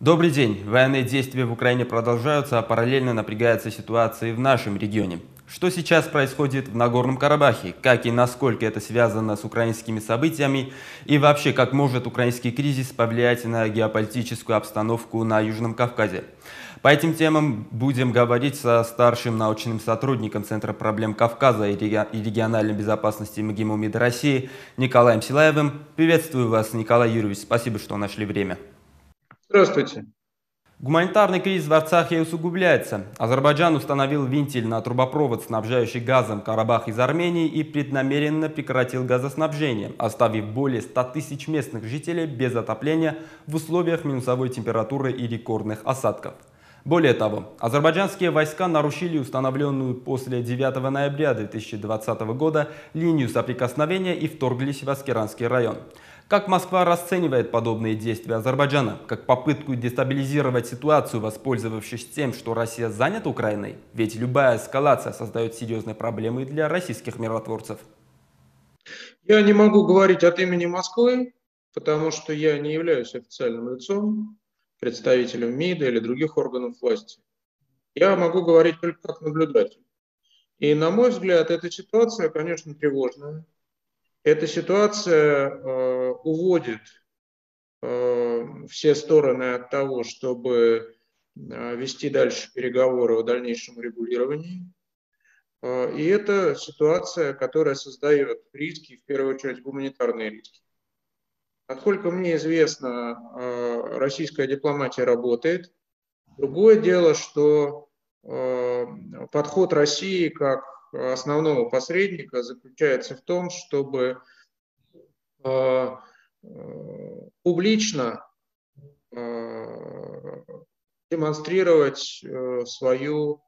Добрый день. Военные действия в Украине продолжаются, а параллельно напрягается ситуация и в нашем регионе. Что сейчас происходит в Нагорном Карабахе? Как и насколько это связано с украинскими событиями? И вообще, как может украинский кризис повлиять на геополитическую обстановку на Южном Кавказе? По этим темам будем говорить со старшим научным сотрудником Центра проблем Кавказа и региональной безопасности МГИМО МИД России Николаем Силаевым. Приветствую вас, Николай Юрьевич. Спасибо, что нашли время. Здравствуйте. Гуманитарный кризис в Арцахе усугубляется. Азербайджан установил винтиль на трубопровод, снабжающий газом Карабах из Армении, и преднамеренно прекратил газоснабжение, оставив более 100 тысяч местных жителей без отопления в условиях минусовой температуры и рекордных осадков. Более того, азербайджанские войска нарушили установленную после 9 ноября 2020 года линию соприкосновения и вторглись в Аскеранский район. Как Москва расценивает подобные действия Азербайджана? Как попытку дестабилизировать ситуацию, воспользовавшись тем, что Россия занята Украиной? Ведь любая эскалация создает серьезные проблемы для российских миротворцев. Я не могу говорить от имени Москвы, потому что я не являюсь официальным лицом, представителем МИДа или других органов власти. Я могу говорить только как наблюдатель. И, на мой взгляд, эта ситуация, конечно, тревожная. Эта ситуация уводит все стороны от того, чтобы вести дальше переговоры о дальнейшем регулировании. И это ситуация, которая создает риски, в первую очередь гуманитарные риски. Насколько мне известно, российская дипломатия работает. Другое дело, что подход России как основного посредника заключается в том, чтобы публично демонстрировать свою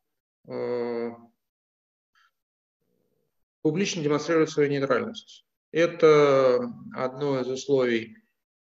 нейтральность. Это одно из условий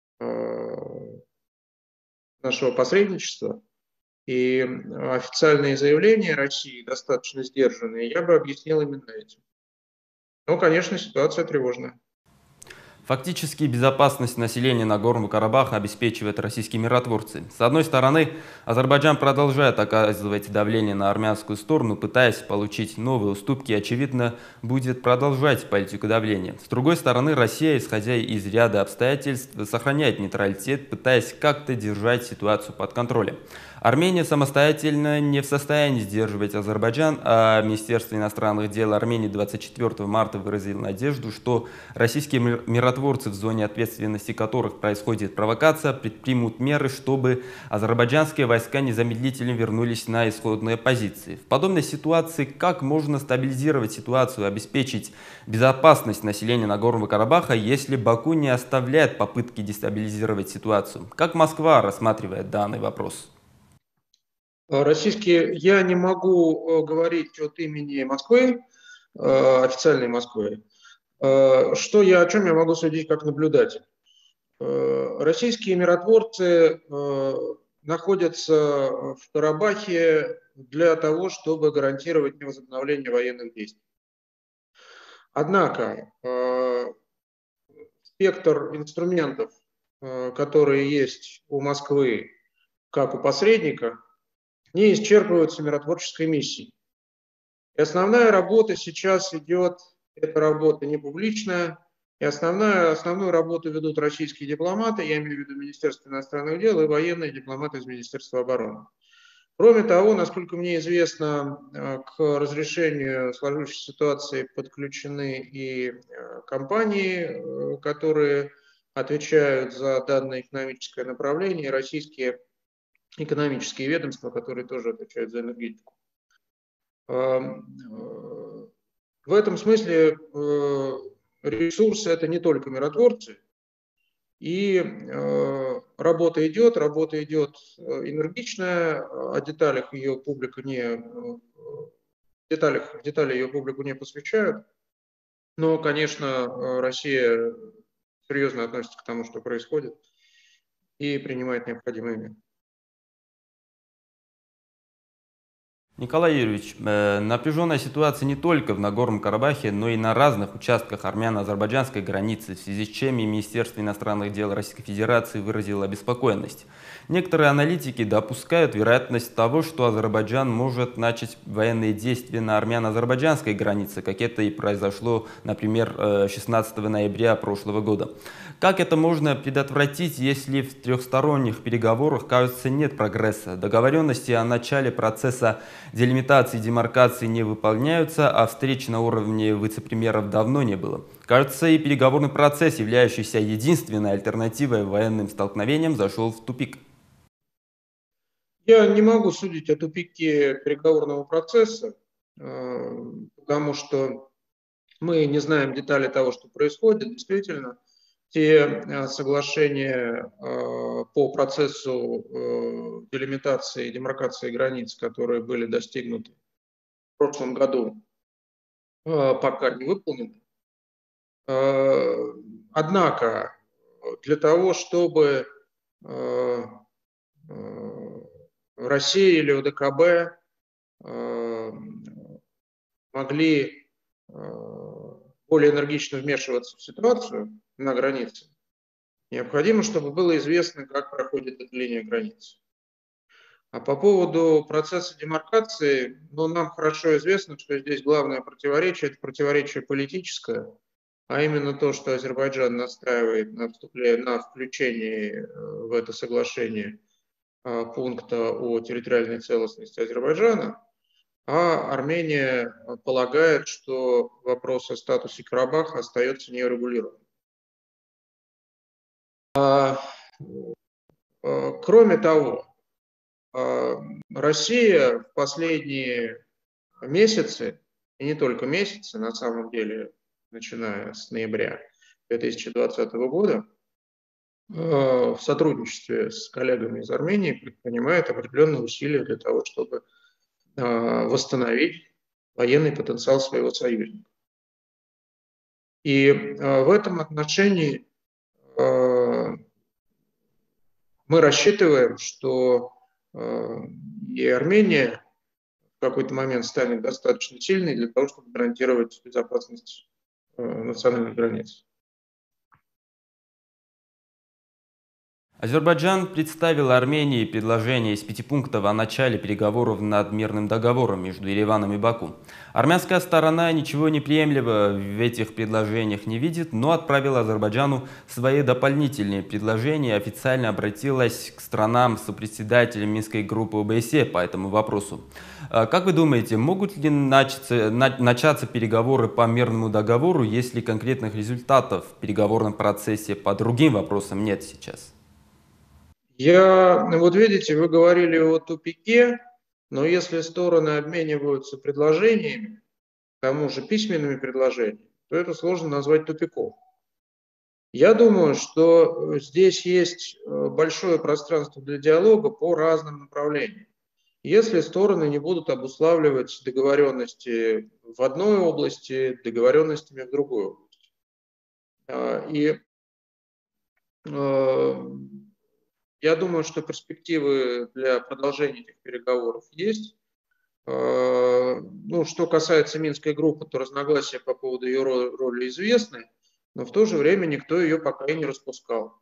нашего посредничества. И официальные заявления России достаточно сдержанные, я бы объяснил именно этим. Но, конечно, ситуация тревожная. Фактически безопасность населения Нагорного Карабаха обеспечивают российские миротворцы. С одной стороны, Азербайджан продолжает оказывать давление на армянскую сторону, пытаясь получить новые уступки, и, очевидно, будет продолжать политику давления. С другой стороны, Россия, исходя из ряда обстоятельств, сохраняет нейтралитет, пытаясь как-то держать ситуацию под контролем. Армения самостоятельно не в состоянии сдерживать Азербайджан, а Министерство иностранных дел Армении 24 марта выразило надежду, что российские миротворцы, в зоне ответственности которых происходит провокация, предпримут меры, чтобы азербайджанские войска незамедлительно вернулись на исходные позиции. В подобной ситуации как можно стабилизировать ситуацию, обеспечить безопасность населения Нагорного Карабаха, если Баку не оставляет попытки дестабилизировать ситуацию? Как Москва рассматривает данный вопрос? Я не могу говорить от имени Москвы, официальной Москвы. О чем я могу судить как наблюдатель? Российские миротворцы находятся в Карабахе для того, чтобы гарантировать невозобновление военных действий. Однако спектр инструментов, которые есть у Москвы, как у посредника, не исчерпываются миротворческой миссией. И основная работа сейчас идет, эта работа не публичная, и основную работу ведут российские дипломаты, я имею в виду Министерство иностранных дел и военные дипломаты из Министерства обороны. Кроме того, насколько мне известно, к разрешению сложившейся ситуации подключены и компании, которые отвечают за данное экономическое направление, и российские экономические ведомства, которые тоже отвечают за энергетику. В этом смысле ресурсы – это не только миротворцы, и работа идет энергичная, о деталях ее публика не, детали ее публику не посвящают, но, конечно, Россия серьезно относится к тому, что происходит, и принимает необходимые меры. Николай Юрьевич, напряженная ситуация не только в Нагорном Карабахе, но и на разных участках армяно-азербайджанской границы, в связи с чем и Министерство иностранных дел Российской Федерации выразило обеспокоенность. Некоторые аналитики допускают вероятность того, что Азербайджан может начать военные действия на армяно-азербайджанской границе, как это и произошло, например, 16 ноября прошлого года. Как это можно предотвратить, если в трехсторонних переговорах, кажется, нет прогресса? Договоренности о начале процесса делимитации и демаркации не выполняются, а встреч на уровне вице-премьеров давно не было. Кажется, и переговорный процесс, являющийся единственной альтернативой военным столкновениям, зашел в тупик. Я не могу судить о тупике переговорного процесса, потому что мы не знаем детали того, что происходит. Действительно, те соглашения по процессу делимитации и демаркации границ, которые были достигнуты в прошлом году, пока не выполнены. Однако для того, чтобы Россия или ОДКБ могли более энергично вмешиваться в ситуацию на границе, необходимо, чтобы было известно, как проходит эта линия границы. А по поводу процесса демаркации, нам хорошо известно, что здесь главное противоречие – это противоречие политическое, а именно то, что Азербайджан настраивает на включение в это соглашение пункта о территориальной целостности Азербайджана, а Армения полагает, что вопрос о статусе Карабаха остается неурегулированным. Кроме того, Россия в последние месяцы, и не только месяцы, на самом деле, начиная с ноября 2020 года, в сотрудничестве с коллегами из Армении предпринимает определенные усилия для того, чтобы восстановить военный потенциал своего союзника. И в этом отношении мы рассчитываем, что и Армения в какой-то момент станет достаточно сильной для того, чтобы гарантировать безопасность национальных границ. Азербайджан представил Армении предложение из 5 пунктов о начале переговоров над мирным договором между Ереваном и Баку. Армянская сторона ничего неприемлемого в этих предложениях не видит, но отправила Азербайджану свои дополнительные предложения и официально обратилась к странам-сопредседателям Минской группы ОБСЕ по этому вопросу. Как вы думаете, могут ли начаться переговоры по мирному договору, если конкретных результатов в переговорном процессе по другим вопросам нет сейчас? Вот видите, вы говорили о тупике, но если стороны обмениваются предложениями, к тому же письменными предложениями, то это сложно назвать тупиком. Я думаю, что здесь есть большое пространство для диалога по разным направлениям. Если стороны не будут обуславливать договоренности в одной области договоренностями в другой области. И я думаю, что перспективы для продолжения этих переговоров есть. Что касается Минской группы, то разногласия по поводу ее роли известны, но в то же время никто ее пока и не распускал.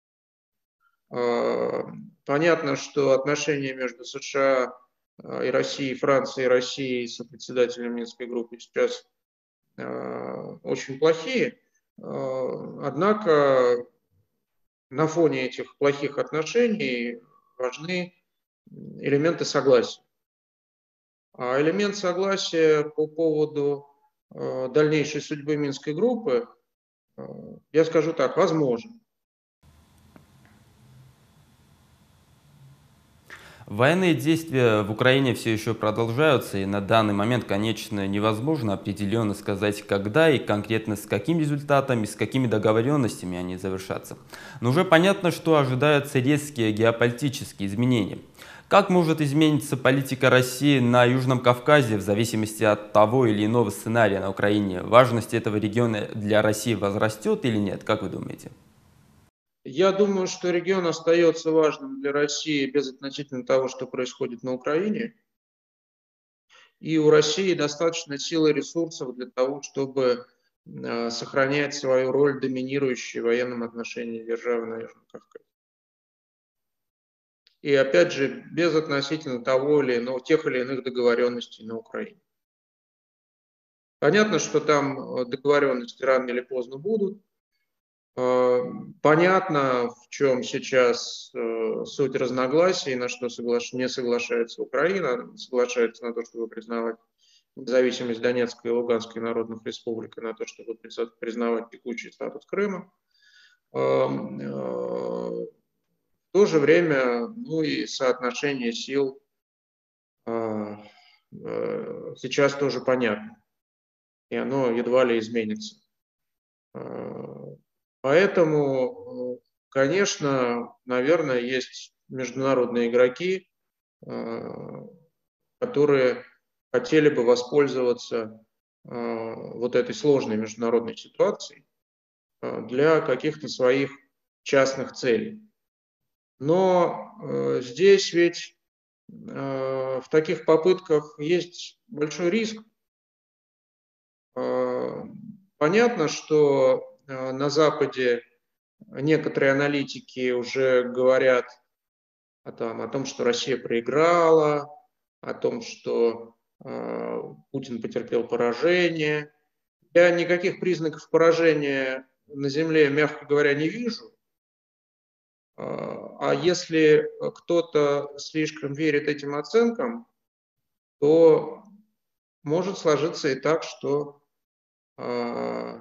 Понятно, что отношения между США и Россией, Францией и Россией сопредседателем Минской группы сейчас очень плохие, однако на фоне этих плохих отношений важны элементы согласия. А элемент согласия по поводу дальнейшей судьбы Минской группы, я скажу так, возможен. Военные действия в Украине все еще продолжаются, и на данный момент, конечно, невозможно определенно сказать, когда и конкретно с каким результатом и с какими договоренностями они завершатся. Но уже понятно, что ожидаются резкие геополитические изменения. Как может измениться политика России на Южном Кавказе в зависимости от того или иного сценария на Украине? Важность этого региона для России возрастет или нет? Как вы думаете? Я думаю, что регион остается важным для России безотносительно того, что происходит на Украине. и у России достаточно сил и ресурсов для того, чтобы сохранять свою роль доминирующей в военном отношении державы на Южном Кавказе. И опять же, без относительно того или иного, тех или иных договоренностей на Украине. Понятно, что там договоренности рано или поздно будут. Понятно, в чем сейчас суть разногласий, на что не соглашается Украина, соглашается на то, чтобы признавать независимость Донецкой и Луганской народных республик, и на то, чтобы признавать текущий статус Крыма. В то же время, ну и соотношение сил сейчас тоже понятно, и оно едва ли изменится. Поэтому, конечно, наверное, есть международные игроки, которые хотели бы воспользоваться вот этой сложной международной ситуацией для каких-то своих частных целей. Но здесь ведь в таких попытках есть большой риск. Понятно, что на Западе некоторые аналитики уже говорят о том, что Россия проиграла, о том, что Путин потерпел поражение. Я никаких признаков поражения на земле, мягко говоря, не вижу. А если кто-то слишком верит этим оценкам, то может сложиться и так, что он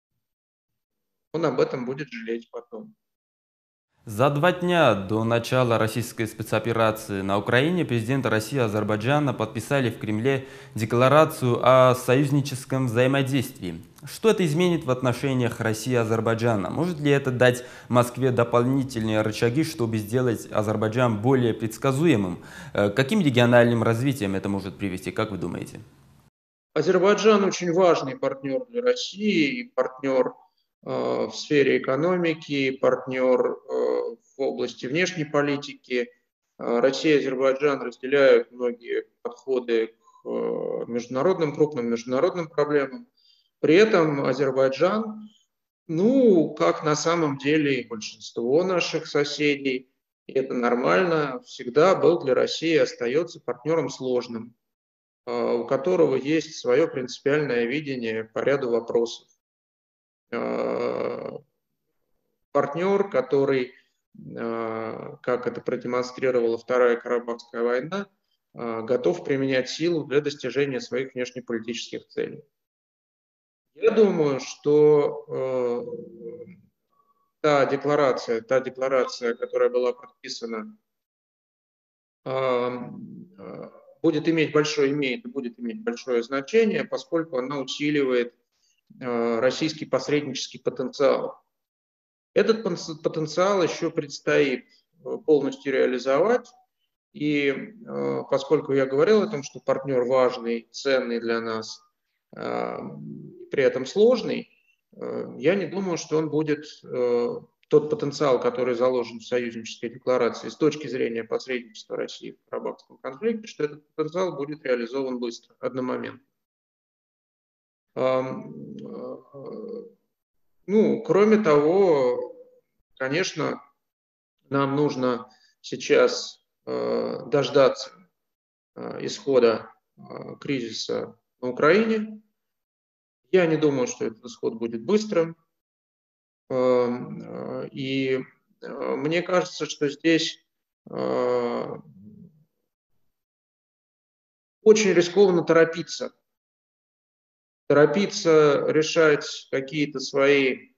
об этом будет жалеть потом. За 2 дня до начала российской спецоперации на Украине президенты России и Азербайджана подписали в Кремле декларацию о союзническом взаимодействии. Что это изменит в отношениях России и Азербайджана? Может ли это дать Москве дополнительные рычаги, чтобы сделать Азербайджан более предсказуемым? Каким региональным развитием это может привести, как вы думаете? Азербайджан очень важный партнер для России, и партнер в сфере экономики, партнер в области внешней политики. Россия и Азербайджан разделяют многие подходы к крупным международным проблемам. При этом Азербайджан, ну, как на самом деле и большинство наших соседей, и это нормально, всегда был для России и остается партнером сложным, у которого есть свое принципиальное видение по ряду вопросов. Партнер, который, как это продемонстрировала Вторая Карабахская война, готов применять силу для достижения своих внешнеполитических целей. Я думаю, что та декларация, которая была подписана, будет иметь большое значение, поскольку она усиливает российский посреднический потенциал. Этот потенциал еще предстоит полностью реализовать, и поскольку я говорил о том, что партнер важный, ценный для нас, при этом сложный, я не думаю, что он будет тот потенциал, который заложен в союзнической декларации с точки зрения посредничества России в Карабахском конфликте, что этот потенциал будет реализован быстро, одномоментно. Ну, кроме того, конечно, нам нужно сейчас дождаться исхода кризиса на Украине. Я не думаю, что этот исход будет быстрым. И мне кажется, что здесь очень рискованно торопиться решать какие-то свои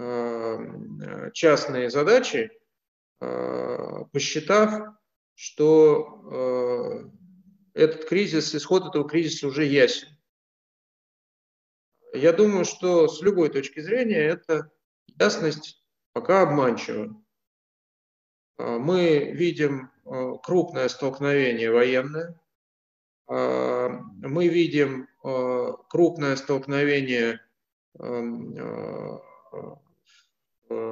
частные задачи, посчитав, что исход этого кризиса уже ясен. Я думаю, что с любой точки зрения эта ясность пока обманчива. Мы видим крупное столкновение военное, мы видим крупное столкновение в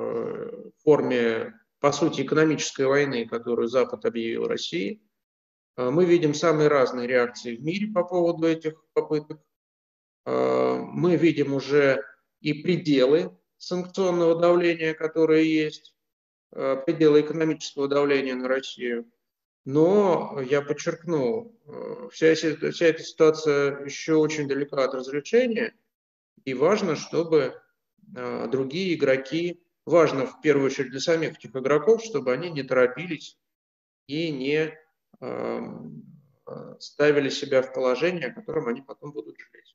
форме, по сути, экономической войны, которую Запад объявил России. Мы видим самые разные реакции в мире по поводу этих попыток. Мы видим уже и пределы санкционного давления, которые есть, пределы экономического давления на Россию. Но я подчеркну, вся эта ситуация еще очень далека от разрешения, и важно, чтобы другие игроки, важно в первую очередь для самих этих игроков, чтобы они не торопились и не ставили себя в положение, о котором они потом будут жалеть.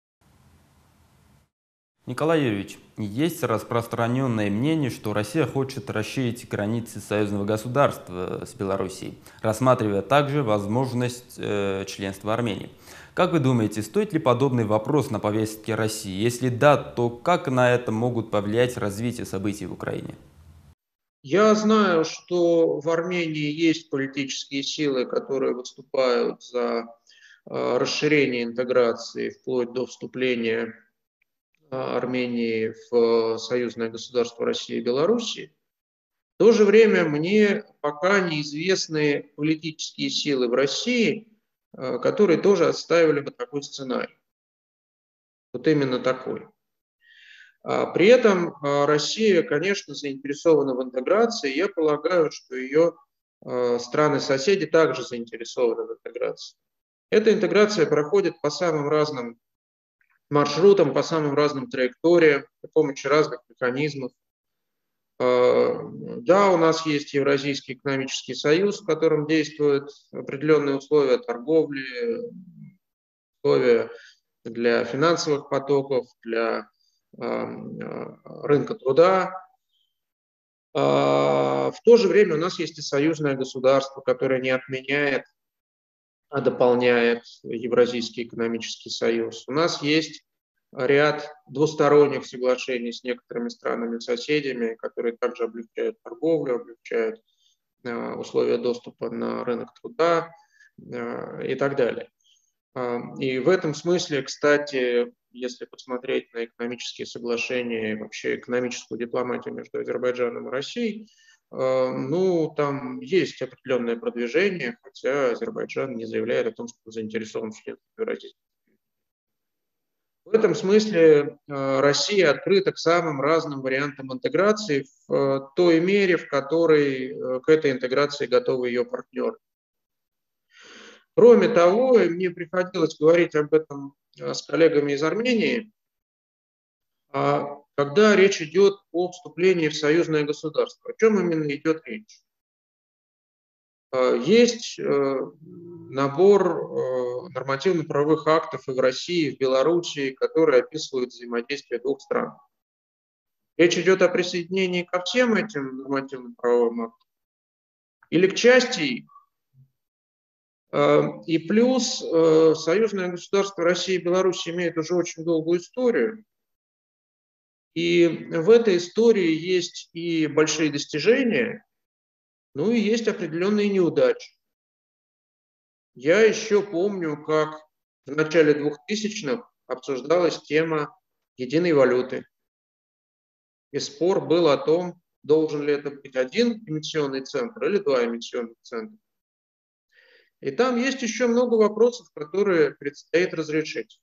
Николай Юрьевич, есть распространенное мнение, что Россия хочет расширить границы союзного государства с Белоруссией, рассматривая также возможность членства Армении. Как вы думаете, стоит ли подобный вопрос на повестке России? Если да, то как на это могут повлиять развитие событий в Украине? Я знаю, что в Армении есть политические силы, которые выступают за расширение интеграции вплоть до вступления Армении в союзное государство России и Белоруссии. В то же время мне пока неизвестны политические силы в России, которые тоже отстаивали бы такой сценарий. Вот именно такой. При этом Россия, конечно, заинтересована в интеграции. Я полагаю, что ее страны-соседи также заинтересованы в интеграции. Эта интеграция проходит по самым разным маршрутам, по самым разным траекториям, при помощи разных механизмов. Да, у нас есть Евразийский экономический союз, в котором действуют определенные условия торговли, условия для финансовых потоков, для рынка труда. В то же время у нас есть и союзное государство, которое не отменяет, а дополняет Евразийский экономический союз. У нас есть ряд двусторонних соглашений с некоторыми странами-соседями, которые также облегчают торговлю, облегчают условия доступа на рынок труда и так далее. И в этом смысле, кстати, если посмотреть на экономические соглашения и вообще экономическую дипломатию между Азербайджаном и Россией, ну, там есть определенное продвижение, хотя Азербайджан не заявляет о том, что заинтересован в членстве в Евразийском. В этом смысле Россия открыта к самым разным вариантам интеграции в той мере, в которой к этой интеграции готовы ее партнеры. Кроме того, мне приходилось говорить об этом с коллегами из Армении, когда речь идет о вступлении в союзное государство. О чем именно идет речь? Есть набор нормативно-правовых актов и в России, и в Белоруссии, которые описывают взаимодействие двух стран. Речь идет о присоединении ко всем этим нормативно-правовым актам или к части их. И плюс союзное государство России и Беларусь имеет уже очень долгую историю. И в этой истории есть и большие достижения, ну и есть определенные неудачи. Я еще помню, как в начале 2000-х обсуждалась тема единой валюты. И спор был о том, должен ли это быть один эмиссионный центр или два эмиссионных центра. И там есть еще много вопросов, которые предстоит разрешить.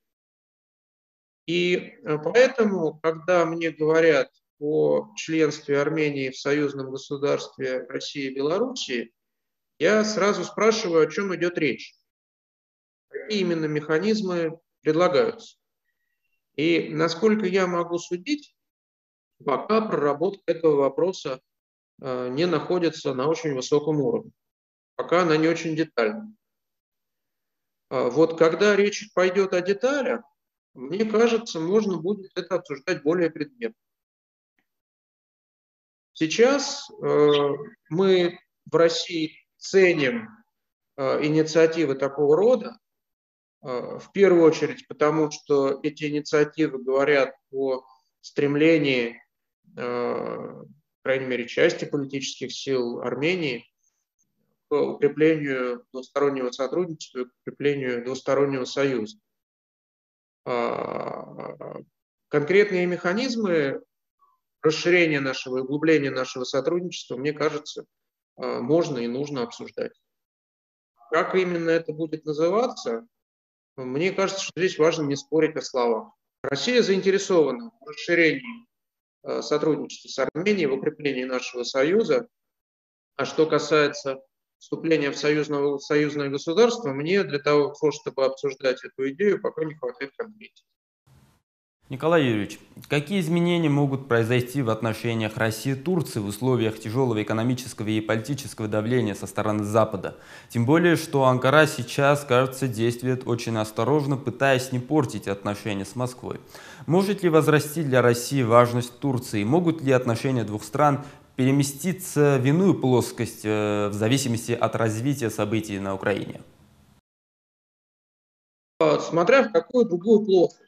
И поэтому, когда мне говорят о членстве Армении в союзном государстве России и Белоруссии, я сразу спрашиваю, о чем идет речь. Какие именно механизмы предлагаются. И насколько я могу судить, пока проработка этого вопроса не находится на очень высоком уровне. Пока она не очень детальна. Вот когда речь пойдет о деталях, мне кажется, можно будет это обсуждать более предметно. Сейчас мы в России ценим инициативы такого рода, в первую очередь потому, что эти инициативы говорят о стремлении, по крайней мере, части политических сил Армении к укреплению двустороннего сотрудничества и к укреплению двустороннего союза. Конкретные механизмы расширения нашего и углубления нашего сотрудничества, мне кажется, можно и нужно обсуждать. как именно это будет называться, мне кажется, что здесь важно не спорить о словах. Россия заинтересована в расширении сотрудничества с Арменией, в укреплении нашего союза. А что касается вступления в союзное государство, мне для того, чтобы обсуждать эту идею, пока не хватает конкретики. Николай Юрьевич, какие изменения могут произойти в отношениях России и Турции в условиях тяжелого экономического и политического давления со стороны Запада? Тем более, что Анкара сейчас, кажется, действует очень осторожно, пытаясь не портить отношения с Москвой. Может ли возрасти для России важность Турции? Могут ли отношения двух стран переместиться в иную плоскость в зависимости от развития событий на Украине? Смотря в какую другую плоскость.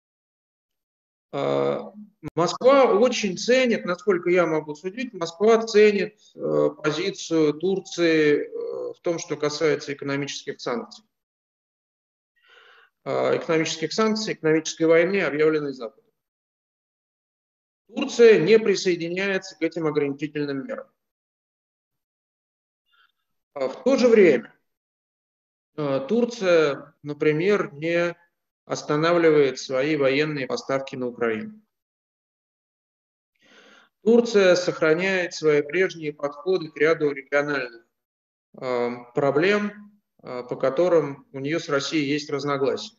Москва очень ценит, насколько я могу судить, Москва ценит позицию Турции в том, что касается экономических санкций. Экономической войны, объявленной Западом. Турция не присоединяется к этим ограничительным мерам. В то же время Турция, например, не останавливает свои военные поставки на Украину. Турция сохраняет свои прежние подходы к ряду региональных проблем, по которым у нее с Россией есть разногласия.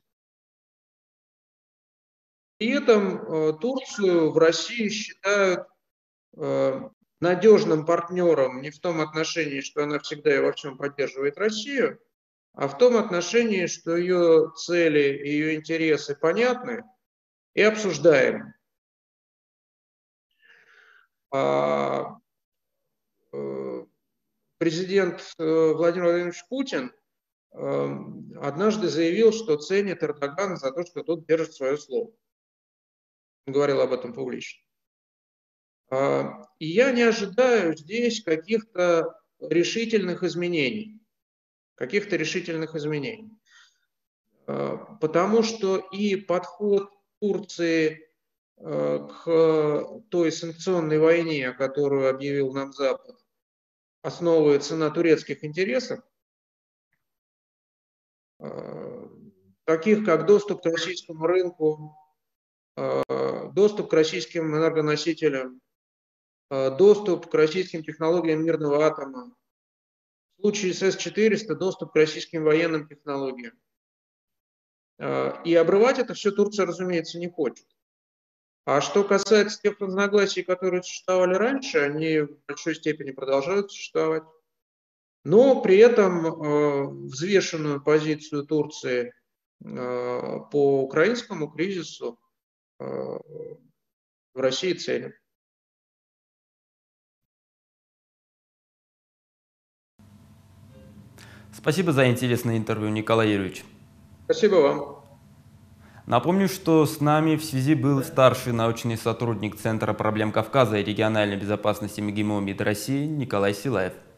При этом Турцию в России считают надежным партнером не в том отношении, что она всегда и во всем поддерживает Россию, а в том отношении, что ее цели и ее интересы понятны и обсуждаемы. Президент Владимир Владимирович Путин однажды заявил, что ценит Эрдогана за то, что тот держит свое слово. Он говорил об этом публично. И я не ожидаю здесь каких-то решительных изменений. Потому что и подход Турции к той санкционной войне, которую объявил нам Запад, основывается на турецких интересах, таких как доступ к российскому рынку, доступ к российским энергоносителям, доступ к российским технологиям мирного атома, в случае с С-400 доступ к российским военным технологиям. И обрывать это все Турция, разумеется, не хочет. А что касается тех разногласий, которые существовали раньше, они в большой степени продолжают существовать. Но при этом взвешенную позицию Турции по украинскому кризису в России ценят. Спасибо за интересное интервью, Николай Юрьевич. Спасибо вам. Напомню, что с нами в связи был старший научный сотрудник Центра проблем Кавказа и региональной безопасности МГИМО МИД России Николай Силаев.